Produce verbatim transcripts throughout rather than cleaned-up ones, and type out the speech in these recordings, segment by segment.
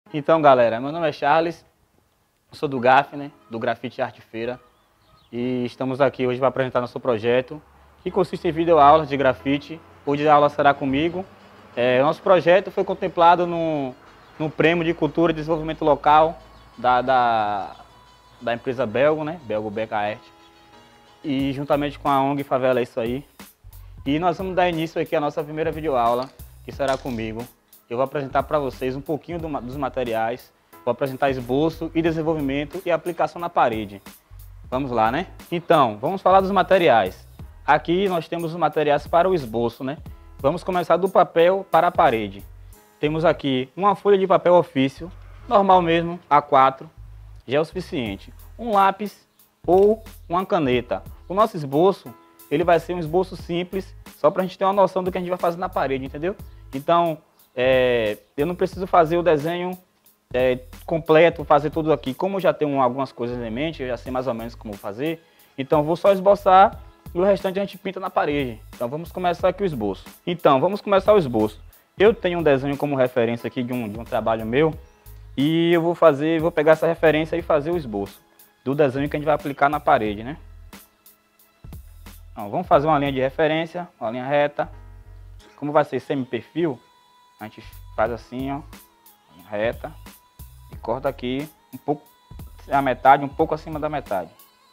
Então, galera, meu nome é Charles, sou do G A F, né, do Grafite Arte Feira, e estamos aqui hoje para apresentar nosso projeto, que consiste em videoaulas de grafite. Hoje a aula será comigo. É, nosso projeto foi contemplado no, no Prêmio de Cultura e Desenvolvimento Local da, da, da empresa Belgo, né, Belgo Beca Arte, e juntamente com a ONG Favela É Isso Aí. E nós vamos dar início aqui à nossa primeira videoaula, que será comigo. Eu vou apresentar para vocês um pouquinho do, dos materiais, vou apresentar esboço e desenvolvimento e aplicação na parede. Vamos lá, né? Então, vamos falar dos materiais. Aqui nós temos os materiais para o esboço, né? Vamos começar do papel para a parede. Temos aqui uma folha de papel ofício, normal mesmo, A quatro, já é o suficiente. Um lápis ou uma caneta. O nosso esboço, ele vai ser um esboço simples, só para a gente ter uma noção do que a gente vai fazer na parede, entendeu? Então, é, eu não preciso fazer o desenho é, completo, fazer tudo aqui. Como eu já tenho algumas coisas em mente, eu já sei mais ou menos como fazer, então vou só esboçar e o restante a gente pinta na parede. Então vamos começar aqui o esboço. Então, vamos começar o esboço. Eu tenho um desenho como referência aqui de um, de um trabalho meu, e eu vou fazer, vou pegar essa referência e fazer o esboço do desenho que a gente vai aplicar na parede, né? Então, vamos fazer uma linha de referência, uma linha reta. Como vai ser semi-perfil, a gente faz assim, ó, linha reta, e corta aqui um pouco, a metade, um pouco acima da metade.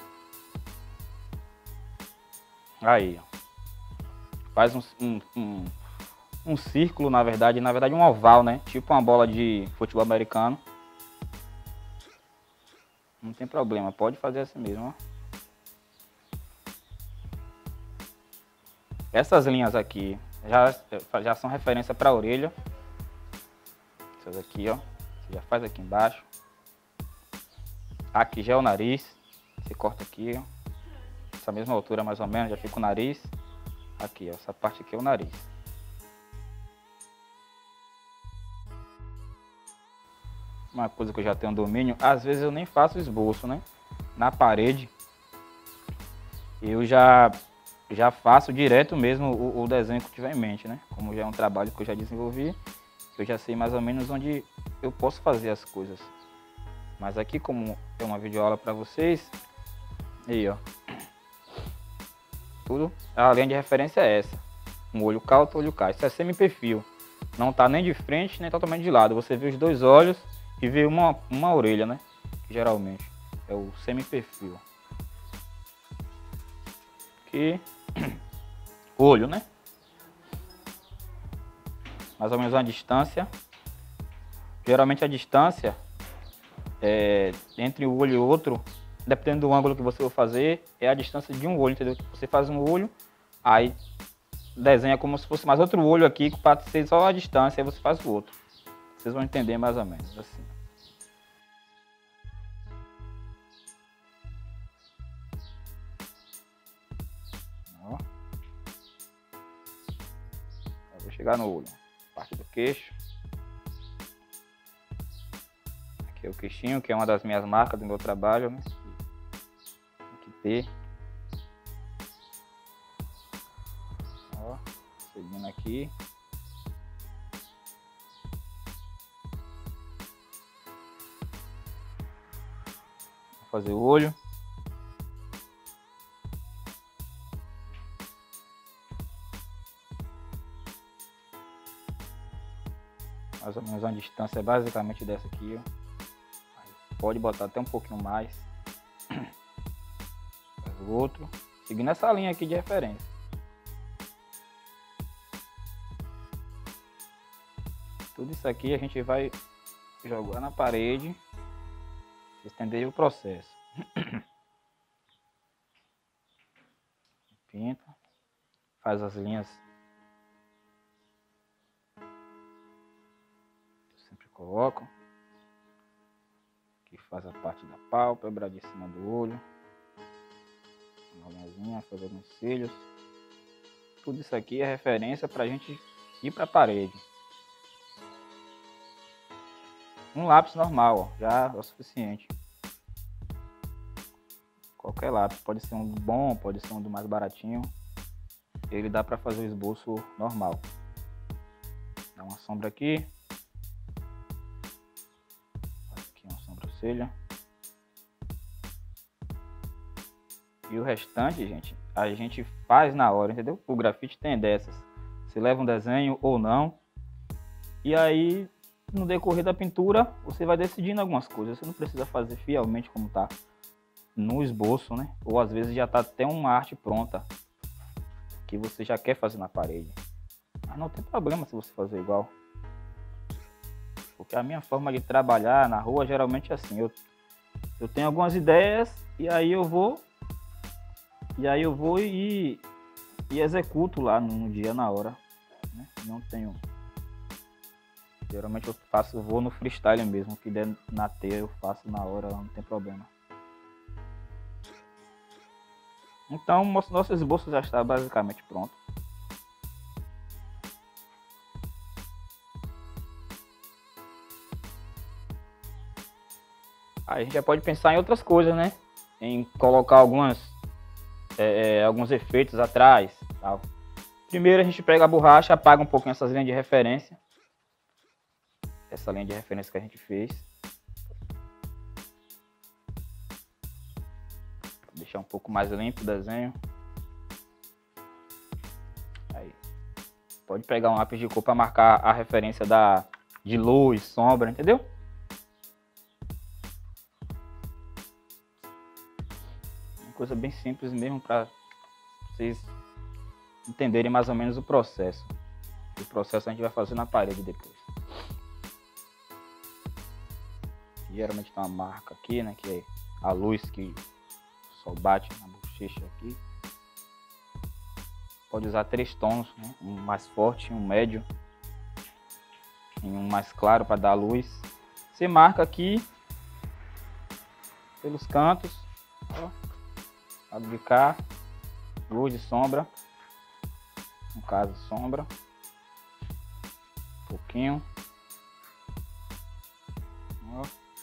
Aí, ó. Faz um, um, um, um círculo, na verdade, na verdade um oval, né? Tipo uma bola de futebol americano. Não tem problema, pode fazer assim mesmo, ó. Essas linhas aqui já, já são referência para a orelha. Essas aqui, ó. Você já faz aqui embaixo. Aqui já é o nariz. Você corta aqui, ó. Essa mesma altura mais ou menos, já fica o nariz. Aqui, ó. Essa parte aqui é o nariz. Uma coisa que eu já tenho domínio, às vezes eu nem faço esboço, né? Na parede. Eu já... já faço direto mesmo o, o desenho que eu tiver em mente, né? Como já é um trabalho que eu já desenvolvi, eu já sei mais ou menos onde eu posso fazer as coisas. Mas aqui, como é uma videoaula para vocês, aí, ó, tudo, a linha de referência é essa. Um olho cá, outro olho cá. Isso é semi-perfil. Não tá nem de frente, nem totalmente de lado. Você vê os dois olhos e vê uma, uma orelha, né? Geralmente é o semi-perfil. Aqui, olho, né? Mais ou menos uma distância. Geralmente a distância é, entre um olho e outro, dependendo do ângulo que você for fazer, é a distância de um olho, entendeu? Você faz um olho, aí desenha como se fosse mais outro olho aqui, para ser só a distância, aí você faz o outro. Vocês vão entender mais ou menos assim. Ó. Eu vou chegar no olho, parte do queixo. Aqui é o queixinho, que é uma das minhas marcas do meu trabalho, né? Tem que ter. Ó, seguindo aqui. Vou fazer o olho. Mais ou menos uma distância basicamente dessa aqui, ó. Pode botar até um pouquinho mais. Faz o outro, seguindo essa linha aqui de referência. Tudo isso aqui a gente vai jogar na parede, estender o processo. Pinta, faz as linhas. Eu sempre coloco. Aqui faz a parte da pálpebra, de cima do olho. Uma linhazinha, fazendo os cílios. Tudo isso aqui é referência para a gente ir para a parede. Um lápis normal, ó, já é o suficiente. Qualquer lápis, pode ser um bom, pode ser um do mais baratinho. Ele dá para fazer o esboço normal. Dá uma sombra aqui. sobrancelha. E o restante, gente, a gente faz na hora, entendeu? O grafite tem dessas. Você leva um desenho ou não. E aí, no decorrer da pintura, você vai decidindo algumas coisas. Você não precisa fazer fielmente como tá no esboço, né? Ou às vezes já tá até uma arte pronta que você já quer fazer na parede. Mas não tem problema se você fazer igual. Porque a minha forma de trabalhar na rua geralmente é assim. Eu, eu tenho algumas ideias e aí eu vou... E aí eu vou e, e executo lá no dia, na hora, né? Não tenho... Geralmente eu faço, eu vou no freestyle mesmo. O que der na teia eu faço na hora, não tem problema. Então, nosso, nosso esboço já está basicamente pronto. Aí a gente já pode pensar em outras coisas, né? Em colocar algumas... É, alguns efeitos atrás, tal. Primeiro a gente pega a borracha, apaga um pouquinho essas linhas de referência, essa linha de referência que a gente fez, deixar um pouco mais limpo o desenho. Aí pode pegar um lápis de cor para marcar a referência da de luz, sombra, entendeu? Coisa bem simples mesmo para vocês entenderem mais ou menos o processo. O processo a gente vai fazer na parede depois. Geralmente tem uma marca aqui, né? Que é a luz que o sol bate na bochecha aqui. Pode usar três tons, né? Um mais forte, um médio e um mais claro para dar luz. Você marca aqui pelos cantos, ó. Lado de cá, luz e sombra, no caso sombra, um pouquinho, ó.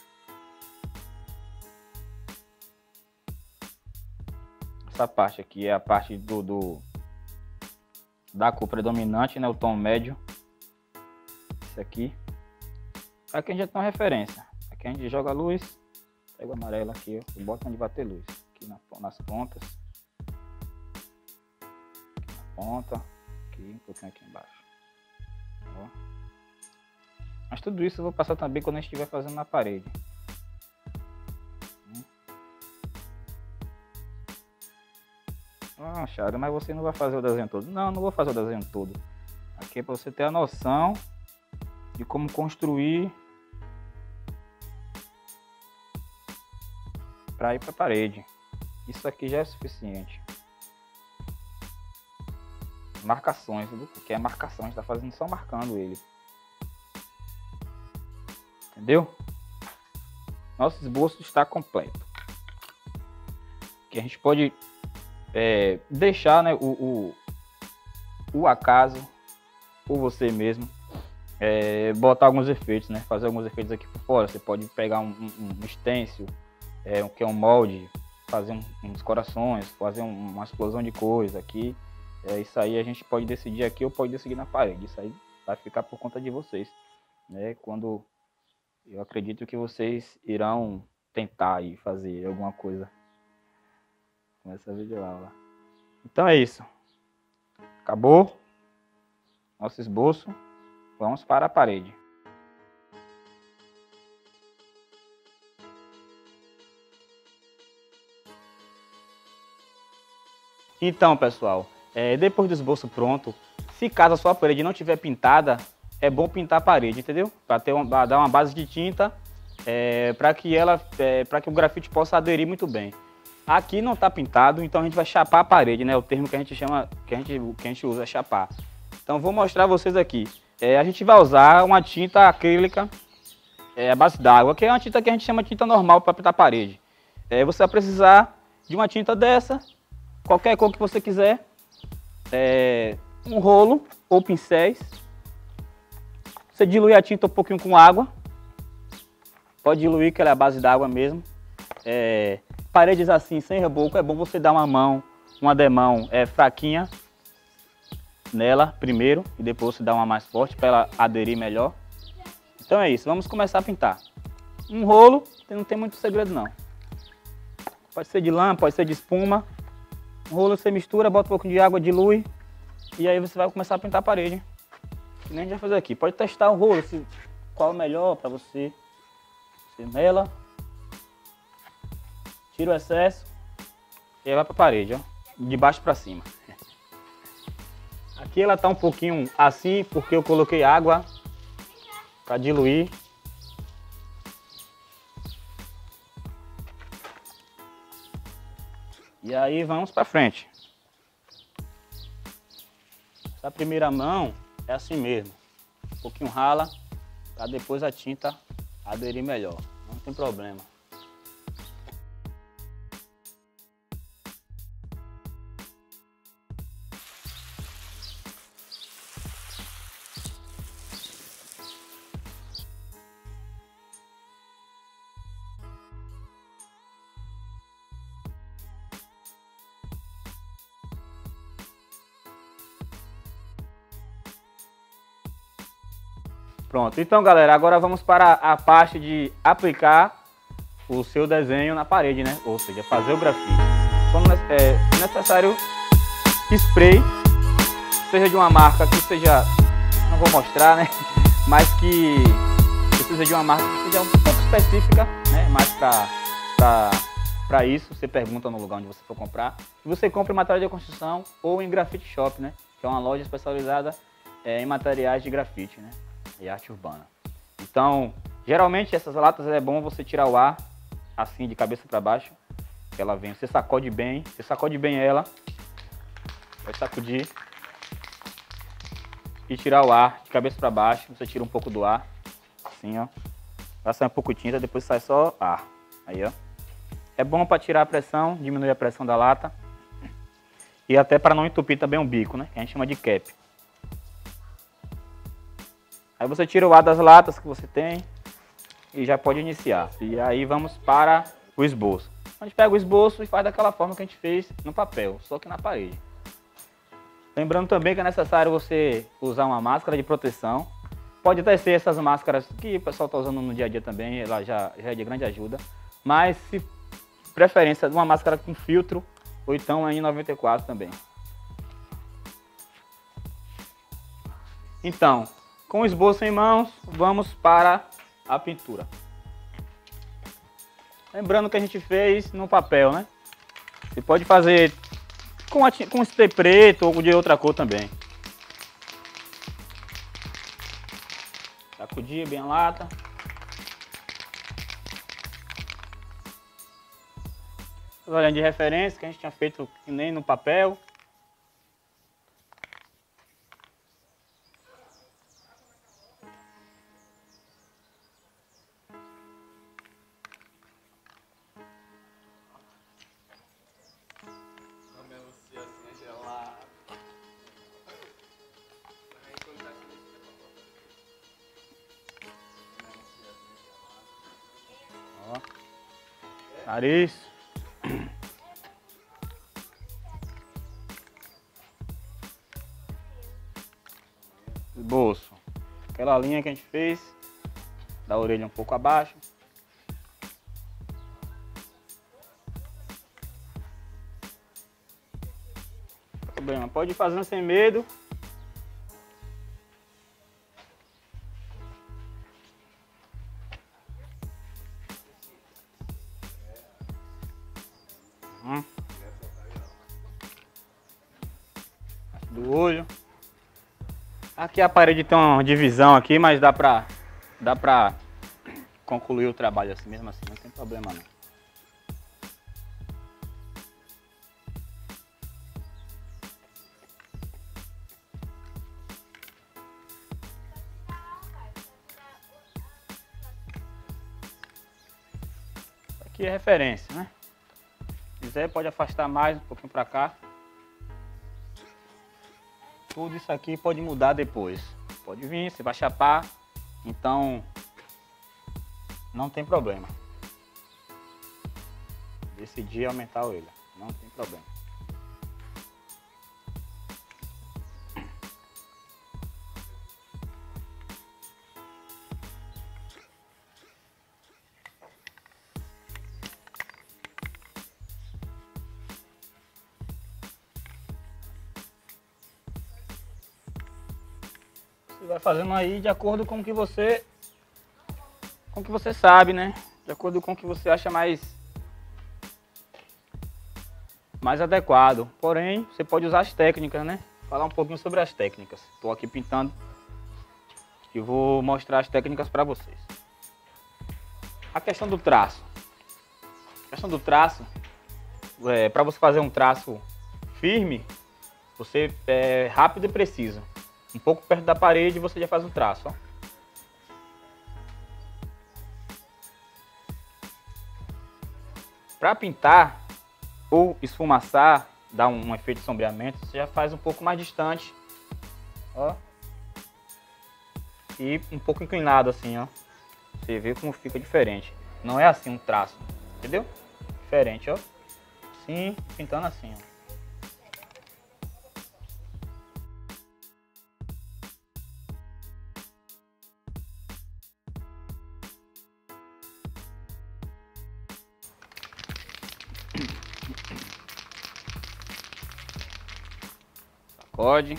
Essa parte aqui é a parte do, do da cor predominante, né, o tom médio, esse aqui. Aqui a gente já tem uma referência, aqui a gente joga a luz, pega o amarelo aqui, ó, e bota onde vai ter luz. Nas pontas, aqui na ponta, aqui um pouquinho aqui embaixo. Ó. Mas tudo isso eu vou passar também quando a gente estiver fazendo na parede. Ah, Chara, mas você não vai fazer o desenho todo. Não, não vou fazer o desenho todo. Aqui é para você ter a noção de como construir para ir para a parede. Isso aqui já é suficiente. Marcações, o que é marcação? A gente está fazendo só marcando ele. Entendeu? Nosso esboço está completo. Que a gente pode é, deixar, né, o, o, o acaso, ou você mesmo, é, botar alguns efeitos, né? Fazer alguns efeitos aqui por fora. Você pode pegar um, um, um stencil, é, que é um molde, fazer um, uns corações, fazer um, uma explosão de coisa aqui. É, isso aí a gente pode decidir aqui ou pode decidir na parede. Isso aí vai ficar por conta de vocês, né? Quando eu acredito que vocês irão tentar aí fazer alguma coisa com essa videoaula. Então é isso. Acabou nosso esboço. Vamos para a parede. Então, pessoal, é, depois do esboço pronto, se caso a sua parede não tiver pintada, é bom pintar a parede, entendeu? Para ter uma, pra dar uma base de tinta, é, para que ela, é, para que o grafite possa aderir muito bem. Aqui não está pintado, então a gente vai chapar a parede, né? O termo que a gente chama, que a gente, que a gente usa é chapar. Então vou mostrar a vocês aqui. É, a gente vai usar uma tinta acrílica é, à base d'água, que é uma tinta que a gente chama de tinta normal para pintar a parede. É, você vai precisar de uma tinta dessa, qualquer cor que você quiser, é, um rolo ou pincéis. Você dilui a tinta um pouquinho com água, pode diluir que ela é a base d'água mesmo. É, paredes assim, sem reboco, é bom você dar uma mão, uma demão é, fraquinha nela primeiro e depois você dá uma mais forte para ela aderir melhor. Então é isso, vamos começar a pintar. Um rolo não tem muito segredo não. Pode ser de lã, pode ser de espuma. O rolo você mistura, bota um pouco de água, dilui. E aí você vai começar a pintar a parede. Que nem a gente vai fazer aqui. Pode testar o rolo, se, qual é o melhor para você. Você mela. Tira o excesso. E aí vai para a parede, ó. De baixo para cima. Aqui ela tá um pouquinho assim porque eu coloquei água para diluir. E aí vamos para frente. Essa primeira mão é assim mesmo. Um pouquinho rala para depois a tinta aderir melhor. Não tem problema. Pronto, então galera, agora vamos para a parte de aplicar o seu desenho na parede, né? Ou seja, fazer o grafite. Quando é necessário spray, seja de uma marca que seja, não vou mostrar, né? Mas que precisa de uma marca que seja um pouco específica, né? Mais para para isso, você pergunta no lugar onde você for comprar. E você compra em material de construção ou em Grafite Shop, né? Que é uma loja especializada é, em materiais de grafite, né? E arte urbana. Então, geralmente essas latas é bom você tirar o ar assim de cabeça para baixo, que ela vem, você sacode bem, você sacode bem ela, vai sacudir e tirar o ar de cabeça para baixo, você tira um pouco do ar, assim ó, vai sair um pouco de tinta, depois sai só ar, aí ó. É bom para tirar a pressão, diminuir a pressão da lata e até para não entupir também o bico, né, que a gente chama de cap. Aí você tira o ar das latas que você tem e já pode iniciar. E aí vamos para o esboço. A gente pega o esboço e faz daquela forma que a gente fez no papel, só que na parede. Lembrando também que é necessário você usar uma máscara de proteção. Pode até ser essas máscaras que o pessoal está usando no dia a dia também, ela já, já é de grande ajuda. Mas, se preferência, uma máscara com filtro ou então a N noventa e quatro também. Então, com o esboço em mãos, vamos para a pintura. Lembrando que a gente fez no papel, né? Você pode fazer com, a, com spray preto ou de outra cor também. Sacudir bem a lata. Olhando de referência que a gente tinha feito que nem no papel. Ó, nariz. Esboço. Aquela linha que a gente fez, da orelha um pouco abaixo. Problema, pode ir fazendo sem medo. Hum. Do olho. Aqui a parede tem uma divisão aqui, mas dá pra, dá pra concluir o trabalho assim mesmo assim, não tem problema não. Aqui é referência, né? Se quiser pode afastar mais um pouquinho pra cá. Tudo isso aqui pode mudar depois. Pode vir, você vai chapar, então não tem problema. Decidi aumentar o ele, não tem problema. vai fazendo aí de acordo com o que você, com o que você sabe, né? De acordo com o que você acha mais, mais adequado. Porém, você pode usar as técnicas, né? Falar um pouquinho sobre as técnicas. Estou aqui pintando e vou mostrar as técnicas para vocês. A questão do traço. A questão do traço, é, para você fazer um traço firme, você é rápido e preciso. Um pouco perto da parede você já faz o traço, ó. Para pintar ou esfumaçar, dar um, um efeito de sombreamento, você já faz um pouco mais distante, ó. E um pouco inclinado assim, ó. Você vê como fica diferente. Não é assim um traço, entendeu? Diferente, ó. Sim, pintando assim, ó. Sacode.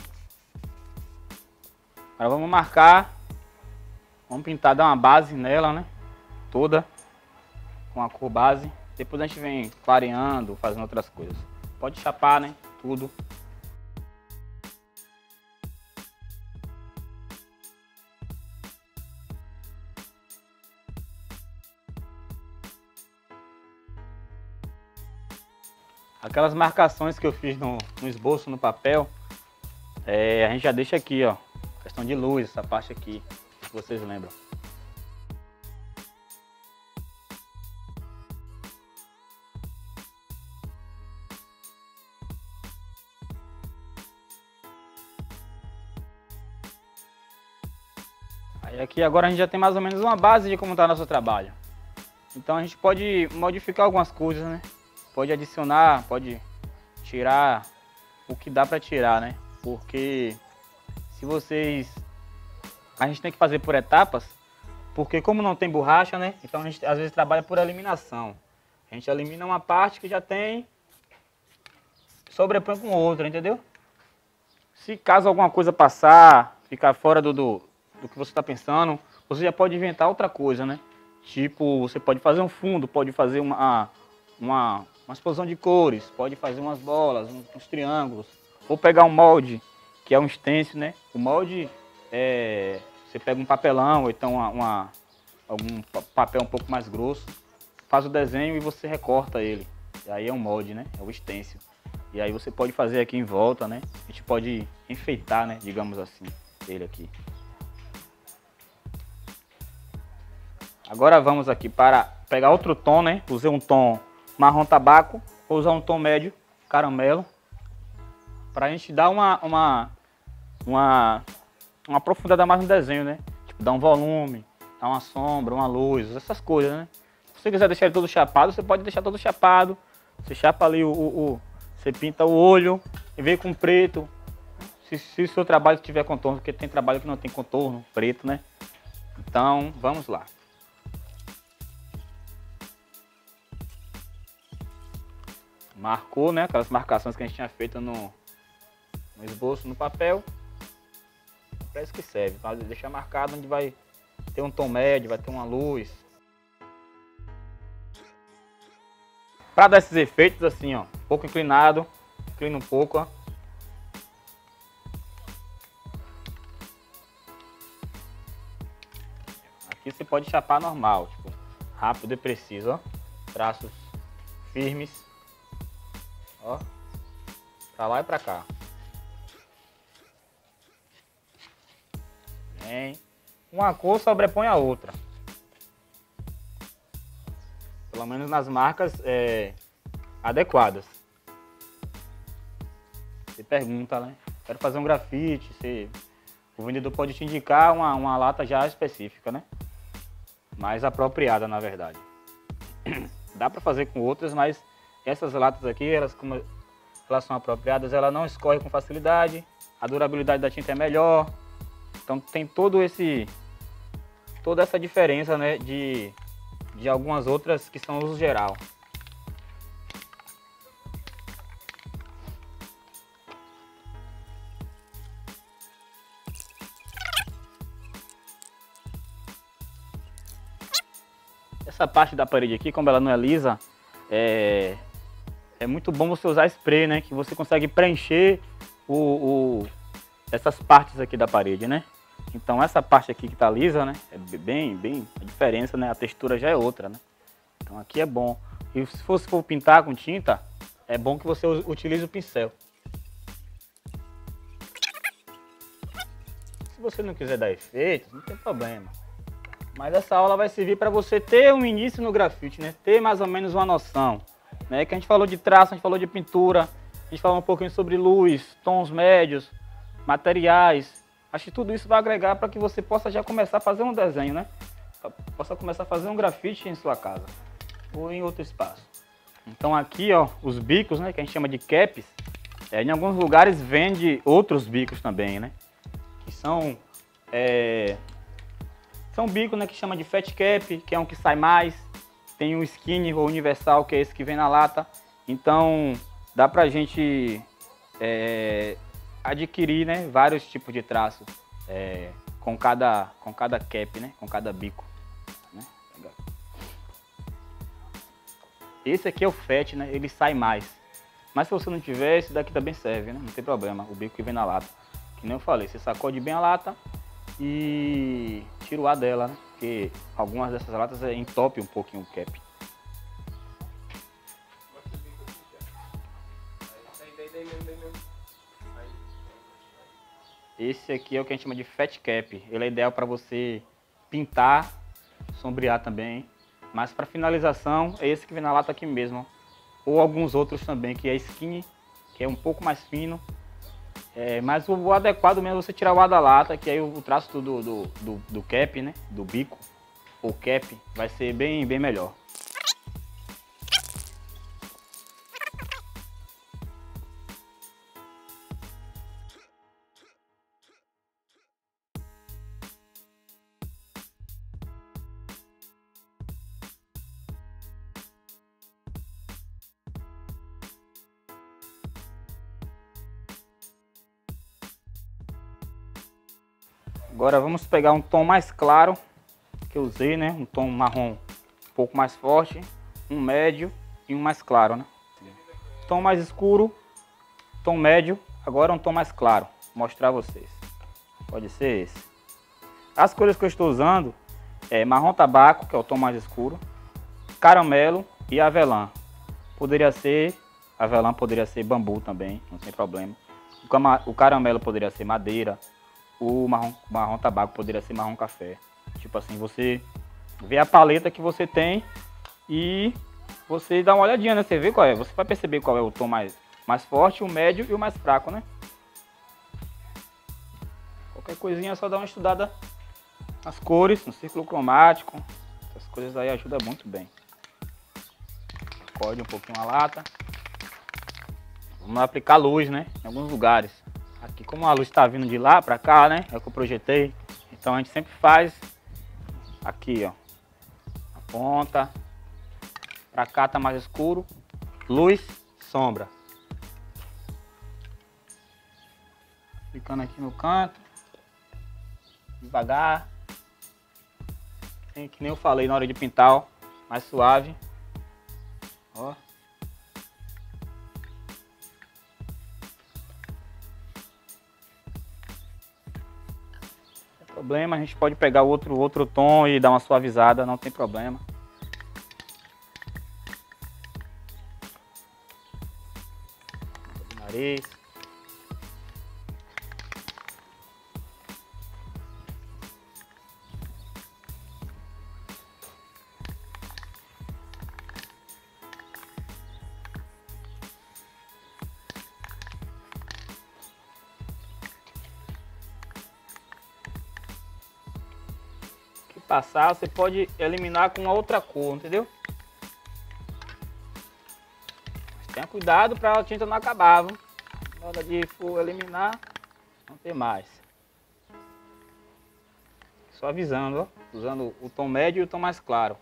Agora vamos marcar. Vamos pintar, dar uma base nela, né? Toda. Com a cor base. Depois a gente vem clareando, fazendo outras coisas. Pode chapar, né? Tudo. Aquelas marcações que eu fiz no, no esboço, no papel, é, a gente já deixa aqui, ó. Questão de luz, essa parte aqui, se vocês lembram. Aí aqui agora a gente já tem mais ou menos uma base de como está nosso trabalho. Então a gente pode modificar algumas coisas, né? Pode adicionar, pode tirar o que dá para tirar, né? Porque se vocês... A gente tem que fazer por etapas, porque como não tem borracha, né? Então a gente às vezes trabalha por eliminação. A gente elimina uma parte que já tem, sobrepõe com outra, entendeu? Se caso alguma coisa passar, ficar fora do, do, do que você está pensando, você já pode inventar outra coisa, né? Tipo, você pode fazer um fundo, pode fazer uma... uma uma exposição de cores, pode fazer umas bolas, uns, uns triângulos, ou pegar um molde, que é um stencil, né? O molde, é, você pega um papelão, ou então uma, uma, algum papel um pouco mais grosso, faz o desenho e você recorta ele. E aí é um molde, né? É o stencil. E aí você pode fazer aqui em volta, né? A gente pode enfeitar, né? Digamos assim, ele aqui. Agora vamos aqui para pegar outro tom, né? Usei um tom marrom tabaco, vou usar um tom médio, caramelo, para a gente dar uma, uma, uma, uma aprofundada mais no desenho, né? Tipo, dar um volume, dar uma sombra, uma luz, essas coisas, né? Se você quiser deixar ele todo chapado, você pode deixar todo chapado. Você chapa ali o... o, o você pinta o olho e vem com preto. Se, se o seu trabalho tiver contorno, porque tem trabalho que não tem contorno, preto, né? Então, vamos lá. Marcou, né? Aquelas marcações que a gente tinha feito no, no esboço, no papel. Para isso que serve, para deixar marcado onde vai ter um tom médio, vai ter uma luz. Para dar esses efeitos assim, ó, um pouco inclinado, inclina um pouco, ó. Aqui você pode chapar normal, tipo, rápido e preciso, ó. Traços firmes. Ó, pra lá e pra cá. Bem, uma cor sobrepõe a outra. Pelo menos nas marcas é, adequadas. Você pergunta, né? Quero fazer um grafite. Você, o vendedor pode te indicar uma, uma lata já específica, né? Mais apropriada, na verdade. Dá pra fazer com outras, mas essas latas aqui, elas como elas são apropriadas, ela não escorre com facilidade, a durabilidade da tinta é melhor. Então tem todo esse toda essa diferença, né, de de algumas outras que são uso geral. Essa parte da parede aqui, como ela não é lisa, é, é muito bom você usar spray, né? Que você consegue preencher o, o, essas partes aqui da parede, né? Então essa parte aqui que tá lisa, né? É bem, bem, a diferença, né? A textura já é outra, né? Então aqui é bom. E se você for pintar com tinta, é bom que você utilize o pincel. Se você não quiser dar efeito, não tem problema. Mas essa aula vai servir para você ter um início no grafite, né? Ter mais ou menos uma noção, né? Que a gente falou de traço, a gente falou de pintura, a gente falou um pouquinho sobre luz, tons médios, materiais. Acho que tudo isso vai agregar para que você possa já começar a fazer um desenho, né? Possa começar a fazer um grafite em sua casa ou em outro espaço. Então aqui, ó, os bicos, né, que a gente chama de caps, é, em alguns lugares vende outros bicos também, né? Que são é, são bicos, né, que chama de fat cap, que é um que sai mais. Tem o skinny ou universal, que é esse que vem na lata. Então dá pra gente é, adquirir, né, vários tipos de traço é, com cada com cada cap, né, com cada bico. Esse aqui é o fat, né? Ele sai mais. Mas se você não tiver, esse daqui também serve, né? Não tem problema, o bico que vem na lata. Que nem eu falei, você sacode bem a lata e tira o ar dela, né? Porque algumas dessas latas entope um pouquinho o cap. Esse aqui é o que a gente chama de fat cap. Ele é ideal para você pintar, sombrear também. Mas para finalização é esse que vem na lata aqui mesmo. Ou alguns outros também, que é skinny, que é um pouco mais fino. É, mas o adequado mesmo é você tirar o ar da lata, que aí o traço do, do, do, do cap, né? Do bico, ou cap, vai ser bem, bem melhor. Agora vamos pegar um tom mais claro, que eu usei, né? Um tom marrom um pouco mais forte, um médio e um mais claro, né? Tom mais escuro, tom médio, agora um tom mais claro. Vou mostrar a vocês. Pode ser esse. As cores que eu estou usando é marrom tabaco, que é o tom mais escuro, caramelo e avelã. Poderia ser, avelã poderia ser bambu também, não tem problema. O caramelo poderia ser madeira. O marrom, marrom tabaco poderia ser marrom café. Tipo assim, você vê a paleta que você tem e você dá uma olhadinha, né? Você vê qual é. Você vai perceber qual é o tom mais, mais forte, o médio e o mais fraco, né? Qualquer coisinha é só dar uma estudada nas cores, no círculo cromático. Essas coisas aí ajudam muito bem. Acorde um pouquinho a lata. Vamos aplicar luz, né? Em alguns lugares. Aqui, como a luz está vindo de lá para cá, né? É o que eu projetei. Então a gente sempre faz aqui, ó. A ponta. Para cá tá mais escuro. Luz, sombra. Ficando aqui no canto. Devagar. Tem, que nem eu falei na hora de pintar, ó. Mais suave. Ó. Problema, a gente pode pegar outro, outro tom e dar uma suavizada, não tem problema. Nariz. Passar, você pode eliminar com outra cor, entendeu? Mas tenha cuidado para a tinta não acabar, viu? Na hora de for eliminar, não tem mais. Só avisando, ó, usando o tom médio e o tom mais claro.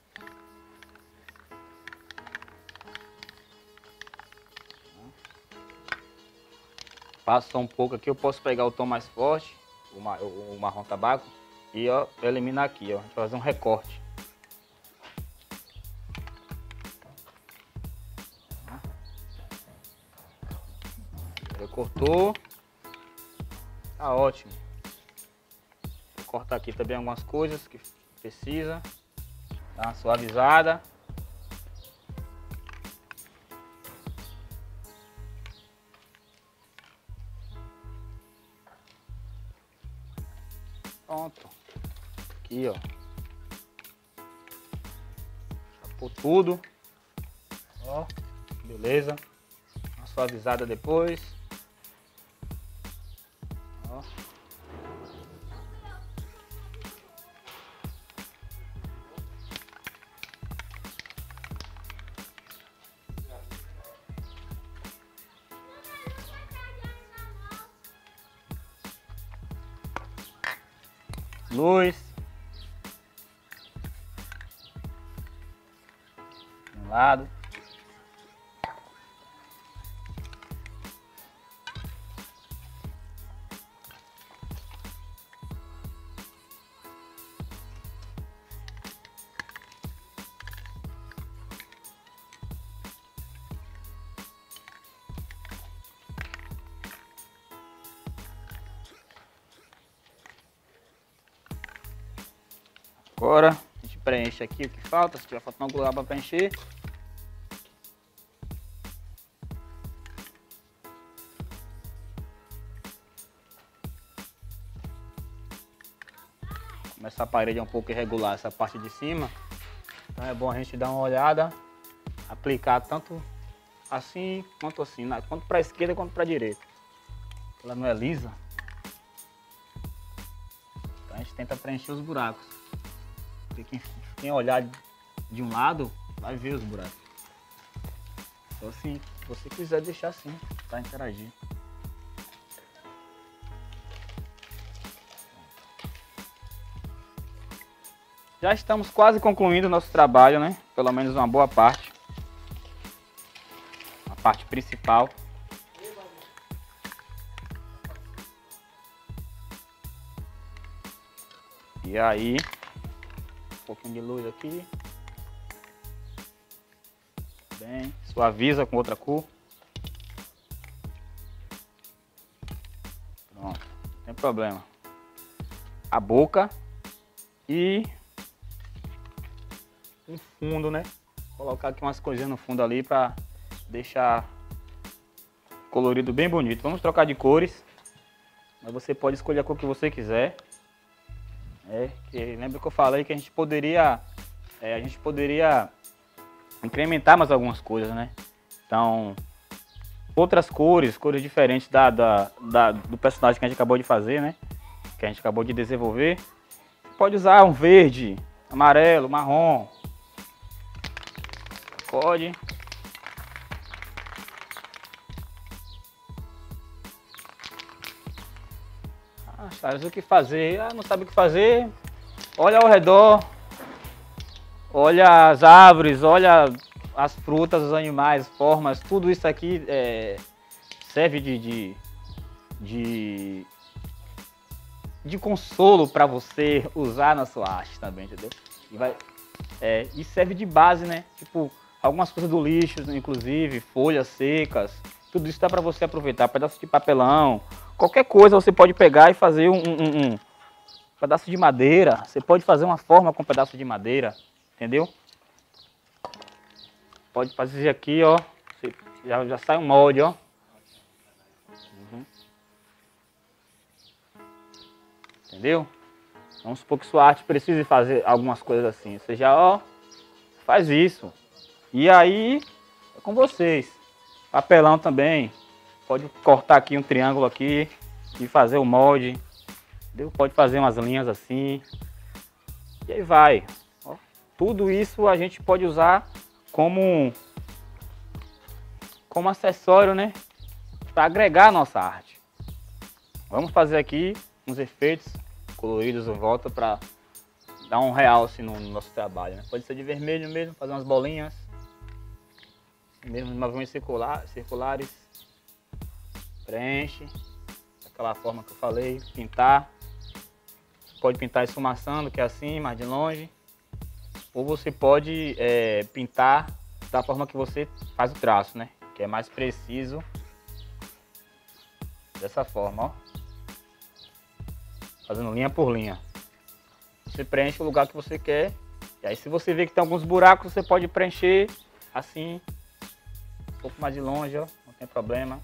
Passo só um pouco aqui, eu posso pegar o tom mais forte, o marrom tabaco. E ó, eliminar aqui, ó. A gente vai fazer um recorte. Cortou. Tá ótimo. Vou cortar aqui também algumas coisas que precisa. Dar uma suavizada. Pronto. Aqui, ó. Chapou tudo. Ó, beleza. Uma suavizada depois. Ó. Luz. De um lado. Agora a gente preenche aqui o que falta, se tiver faltando algum lugar para preencher. Como essa parede é um pouco irregular, essa parte de cima, então é bom a gente dar uma olhada, aplicar tanto assim quanto assim, quanto para a esquerda quanto para a direita. Ela não é lisa, então a gente tenta preencher os buracos. Quem, quem olhar de um lado vai ver os buracos. Então assim, se você quiser deixar assim, para interagir. Já estamos quase concluindo o nosso trabalho, né? Pelo menos uma boa parte. A parte principal. E aí, um pouquinho de luz aqui. Bem, suaviza com outra cor. Pronto, não tem problema. A boca e um fundo, né? Vou colocar aqui umas coisinhas no fundo ali para deixar colorido bem bonito. Vamos trocar de cores, mas você pode escolher a cor que você quiser. É, que, lembra que eu falei que a gente poderia, é, a gente poderia incrementar mais algumas coisas, né? Então, outras cores, cores diferentes da, da, da, do personagem que a gente acabou de fazer, né? Que a gente acabou de desenvolver. Você pode usar um verde, amarelo, marrom. Pode. Ah, Charles, o que fazer? Ah, não sabe o que fazer? Olha ao redor. Olha as árvores, olha as frutas, os animais, formas. Tudo isso aqui é, serve de, de, de, de consolo para você usar na sua arte também, entendeu? E, vai, é, e serve de base, né? Tipo, algumas coisas do lixo, inclusive, folhas secas, tudo isso dá para você aproveitar, pedaço de papelão, qualquer coisa você pode pegar e fazer um, um, um pedaço de madeira, você pode fazer uma forma com um pedaço de madeira, entendeu? Pode fazer aqui, ó, já, já sai um molde, ó. Uhum. Entendeu? Vamos supor que sua arte precise fazer algumas coisas assim, você já, ó, faz isso. E aí, é com vocês. Papelão também. Pode cortar aqui um triângulo aqui e fazer o molde. Entendeu? Pode fazer umas linhas assim. E aí vai. Ó, tudo isso a gente pode usar como, como acessório, né? Para agregar a nossa arte. Vamos fazer aqui uns efeitos coloridos em volta para dar um realce no nosso trabalho, né? Pode ser de vermelho mesmo, fazer umas bolinhas. Mesmo movimentos circular, circulares, preenche, daquela forma que eu falei, pintar, você pode pintar esfumaçando, que é assim, mais de longe, ou você pode é, pintar da forma que você faz o traço, né, que é mais preciso Dessa forma, ó. Fazendo linha por linha. Você preenche o lugar que você quer. E aí se você vê que tem alguns buracos, você pode preencher assim, um pouco mais de longe, ó. Não tem problema.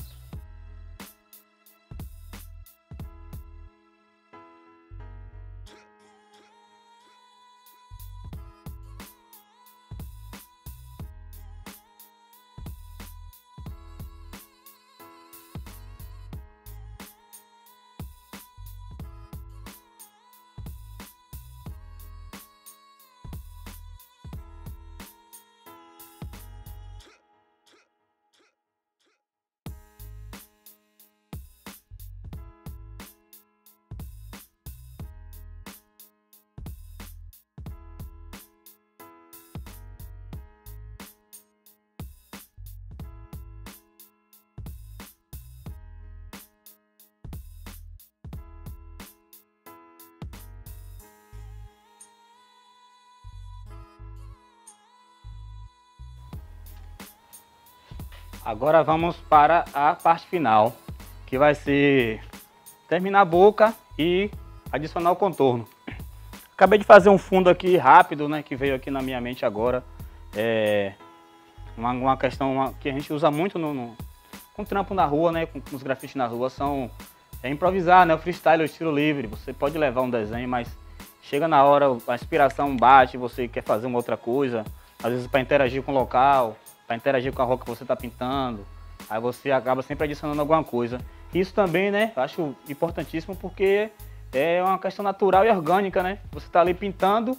Agora vamos para a parte final, que vai ser terminar a boca e adicionar o contorno. Acabei de fazer um fundo aqui rápido, né, que veio aqui na minha mente agora. É uma, uma questão uma, que a gente usa muito no, no, com trampo na rua, né, com, com os grafites na rua, são é improvisar, né, o freestyle, o estilo livre. Você pode levar um desenho, mas chega na hora, a inspiração bate, você quer fazer uma outra coisa, às vezes para interagir com o local, para interagir com a rua que você está pintando, aí você acaba sempre adicionando alguma coisa. Isso também, né, eu acho importantíssimo porque é uma questão natural e orgânica, né? Você está ali pintando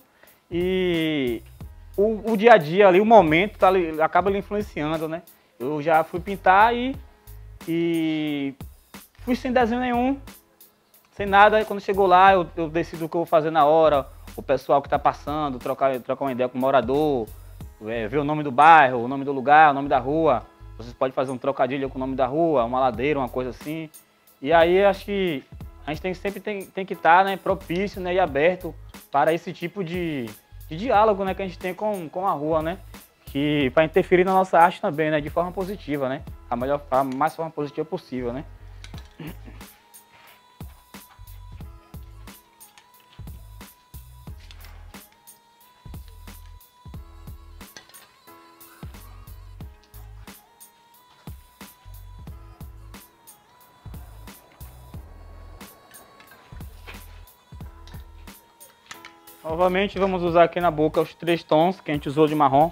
e o, o dia a dia ali, o momento, tá ali, acaba lhe influenciando, né? Eu já fui pintar e, e fui sem desenho nenhum, sem nada, aí quando chegou lá eu, eu decido o que eu vou fazer na hora, o pessoal que está passando, trocar, trocar uma ideia com o morador, É, ver o nome do bairro, o nome do lugar, o nome da rua. Vocês podem fazer um trocadilho com o nome da rua, uma ladeira, uma coisa assim. E aí acho que a gente tem, sempre tem, tem que estar, né, propício, né, e aberto para esse tipo de, de diálogo, né, que a gente tem com, com a rua, né? Que para interferir na nossa arte também, né, de forma positiva, né? A melhor, a mais forma positiva possível, né? Novamente vamos usar aqui na boca os três tons que a gente usou de marrom.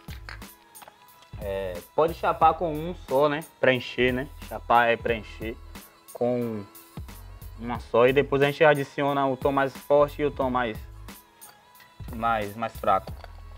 É, pode chapar com um só, né? Preencher, né? Chapar é preencher com uma só e depois a gente adiciona o tom mais forte e o tom mais, mais, mais fraco.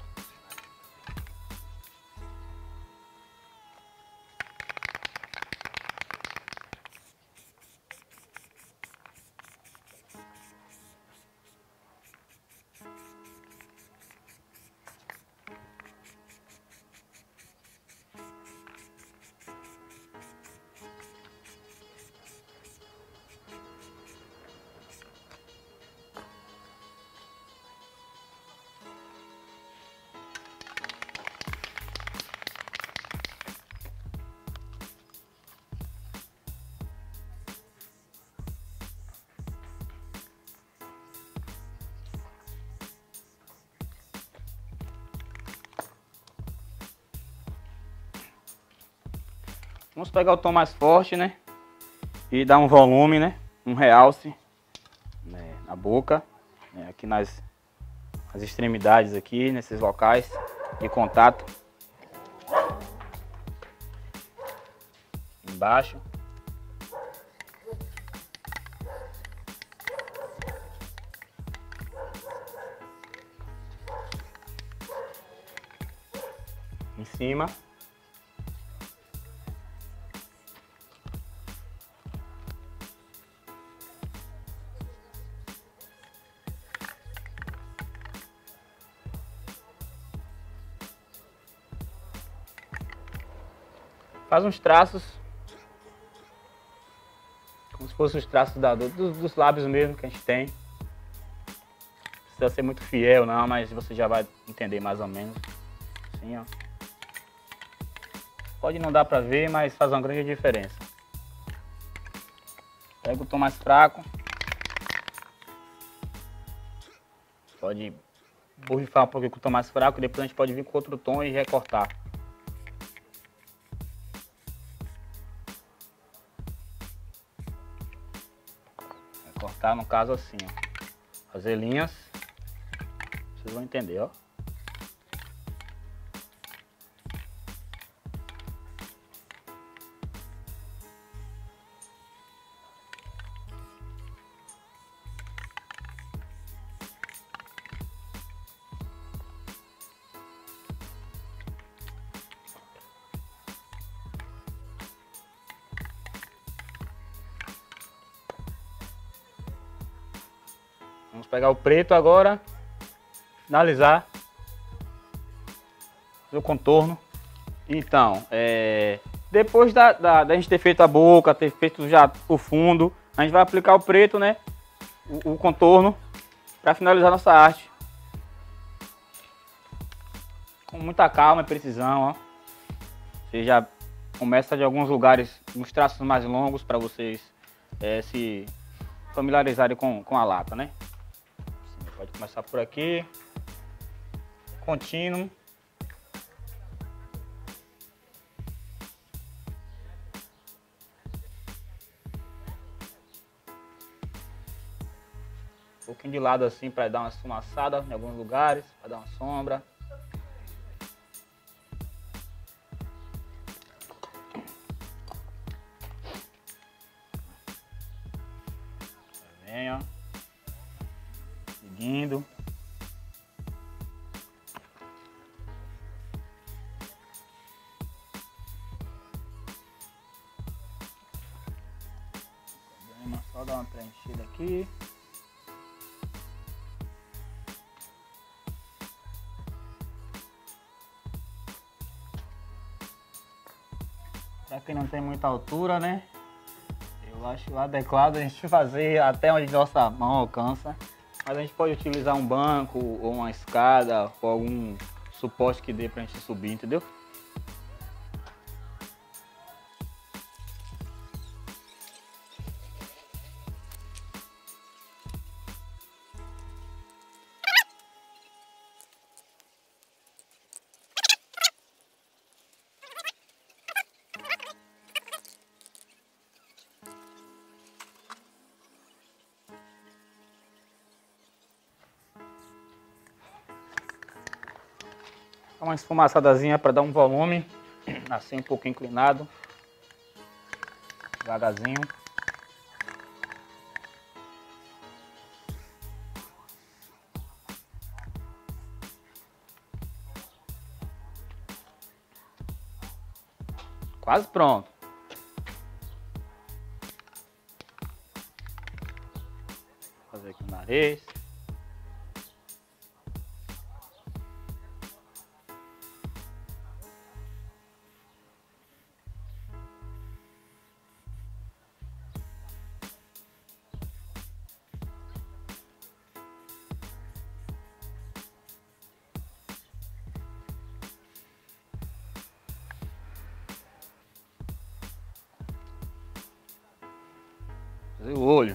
Vamos pegar o tom mais forte, né? E dar um volume, né? Um realce, né? Na boca, né? Aqui nas, nas extremidades aqui, nesses locais de contato. Embaixo. Em cima. Faz uns traços, como se fossem os traços da, do, dos lábios mesmo que a gente tem. Não precisa ser muito fiel não, mas você já vai entender mais ou menos. Assim, ó. Pode não dar pra ver, mas faz uma grande diferença. Pega o tom mais fraco. Pode borrifar um pouquinho com o tom mais fraco e depois a gente pode vir com outro tom e recortar. Recortar no caso assim, ó. Fazer linhas. Vocês vão entender, ó. Vamos pegar o preto agora, finalizar o contorno. Então, é, depois da, da, da gente ter feito a boca, ter feito já o fundo, a gente vai aplicar o preto, né? O, o contorno, para finalizar nossa arte. Com muita calma e precisão, ó. Você já começa de alguns lugares, uns traços mais longos para vocês é, se familiarizarem com, com a lata, né? Pode começar por aqui, contínuo. Um pouquinho de lado assim para dar uma esfumaçada em alguns lugares, para dar uma sombra. Vem, ó. Seguindo. Só dar uma preenchida aqui. Para quem não tem muita altura, né? Eu acho adequado a gente fazer até onde nossa mão alcança. Mas a gente pode utilizar um banco, ou uma escada, ou algum suporte que dê pra gente subir, entendeu? Uma esfumaçadazinha para dar um volume, assim um pouco inclinado, devagarzinho. Quase pronto. Vou fazer aqui o nariz. Fazer o olho.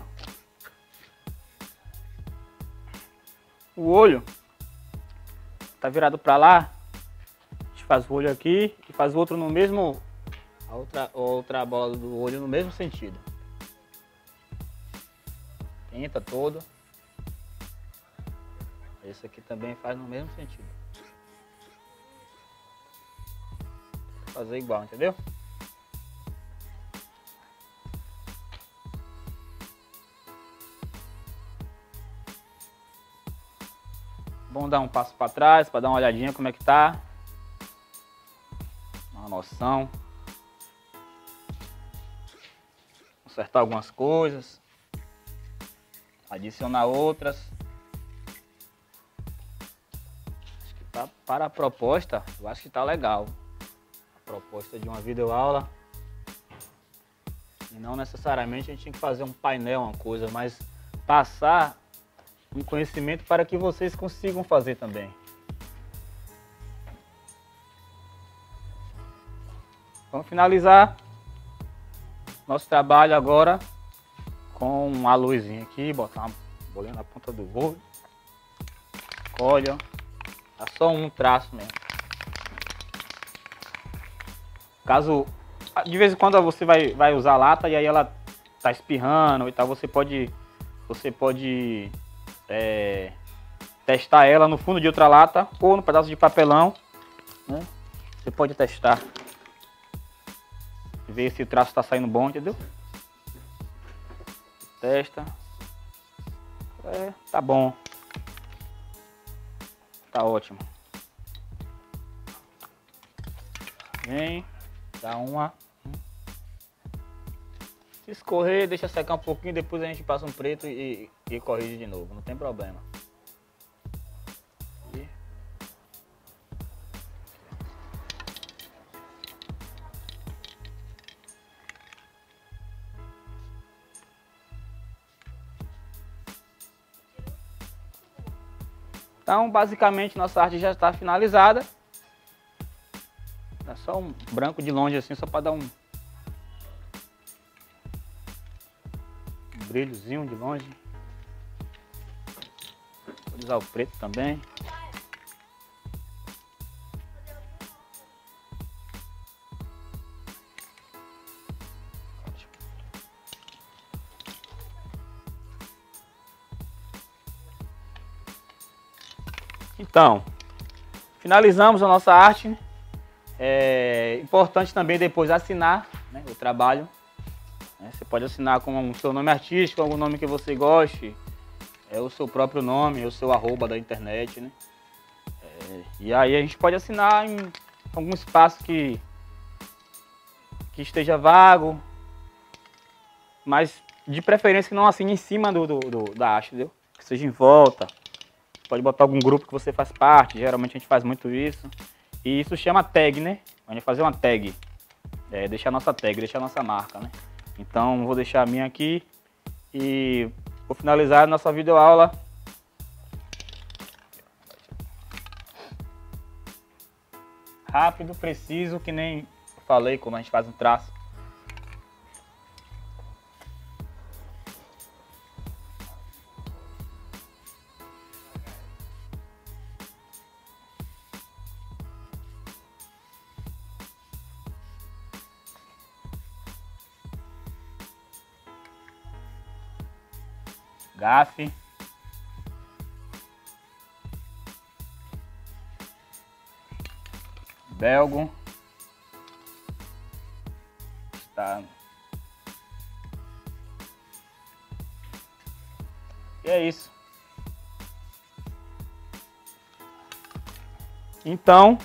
O olho tá virado para lá. A gente faz o olho aqui e faz o outro no mesmo, a outra, a outra bola do olho no mesmo sentido. Pinta todo. Esse aqui também faz no mesmo sentido. Fazer igual, entendeu? Vamos dar um passo para trás para dar uma olhadinha como é que tá. Uma noção. Consertar algumas coisas. Adicionar outras. Acho que tá, para a proposta, eu acho que tá legal. A proposta de uma videoaula. E não necessariamente a gente tem que fazer um painel, uma coisa, mas passar um conhecimento para que vocês consigam fazer também. Vamos finalizar nosso trabalho agora com uma luzinha aqui, botar uma bolinha na ponta do olho. Olha, é só um traço mesmo. Caso, de vez em quando você vai, vai usar a lata e aí ela tá espirrando e tal, você pode, você pode é, testar ela no fundo de outra lata ou no pedaço de papelão, né? Você pode testar. Ver se o traço está saindo bom, entendeu? Testa. É, tá bom. Tá ótimo. Vem, dá uma. Se escorrer, deixa secar um pouquinho, depois a gente passa um preto e, e corrige de novo, não tem problema. E... Então, basicamente, nossa arte já está finalizada. É só um branco de longe assim, só para dar um, um brilhozinho de longe. Vou usar o preto também. Então, finalizamos a nossa arte. É importante também depois assinar, né, o trabalho. Né, você pode assinar com o seu nome artístico, algum nome que você goste, é o seu próprio nome, o seu arroba da internet, né? É, e aí a gente pode assinar em algum espaço que, que esteja vago, mas de preferência que não assine em cima do, do, do, da arte, entendeu? Que seja em volta. Pode botar algum grupo que você faz parte, geralmente a gente faz muito isso. E isso chama tag, né? A gente vai fazer uma tag. É, deixar a nossa tag, deixar a nossa marca, né? Então, vou deixar a minha aqui e vou finalizar a nossa videoaula. Rápido, preciso, que nem eu falei quando a gente faz um traço. Gafe. Belgo. Tá. E é isso. Então,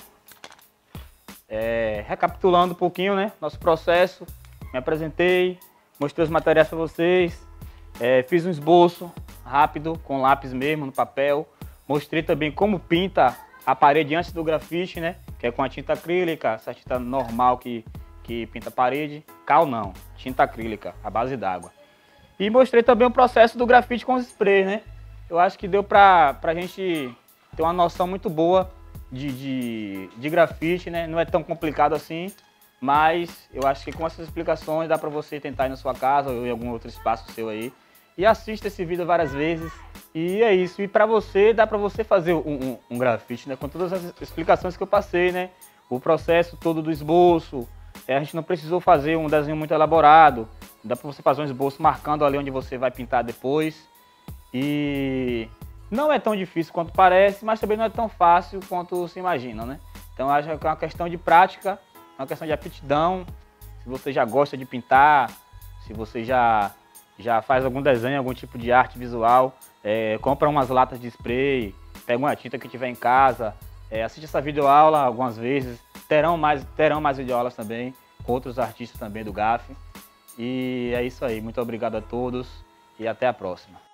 é, recapitulando um pouquinho, né, nosso processo, me apresentei, mostrei os materiais para vocês, é, fiz um esboço rápido com lápis mesmo no papel, mostrei também como pinta a parede antes do grafite, né, que é com a tinta acrílica, essa tinta normal que, que pinta a parede, cal não, tinta acrílica, a base d'água. E mostrei também o processo do grafite com os sprays, né, eu acho que deu para a gente ter uma noção muito boa De, de, de grafite, né? Não é tão complicado assim, mas eu acho que com essas explicações dá para você tentar ir na sua casa ou em algum outro espaço seu aí e assista esse vídeo várias vezes. E é isso. E para você, dá para você fazer um, um, um grafite, né? Com todas as explicações que eu passei, né? O processo todo do esboço. É, a gente não precisou fazer um desenho muito elaborado. Dá para você fazer um esboço marcando ali onde você vai pintar depois. E não é tão difícil quanto parece, mas também não é tão fácil quanto se imagina, né? Então acho que é uma questão de prática, uma questão de aptidão. Se você já gosta de pintar, se você já, já faz algum desenho, algum tipo de arte visual, é, compra umas latas de spray, pega uma tinta que tiver em casa, é, assiste essa videoaula algumas vezes, terão mais, terão mais videoaulas também, com outros artistas também do G A F. E é isso aí, muito obrigado a todos e até a próxima.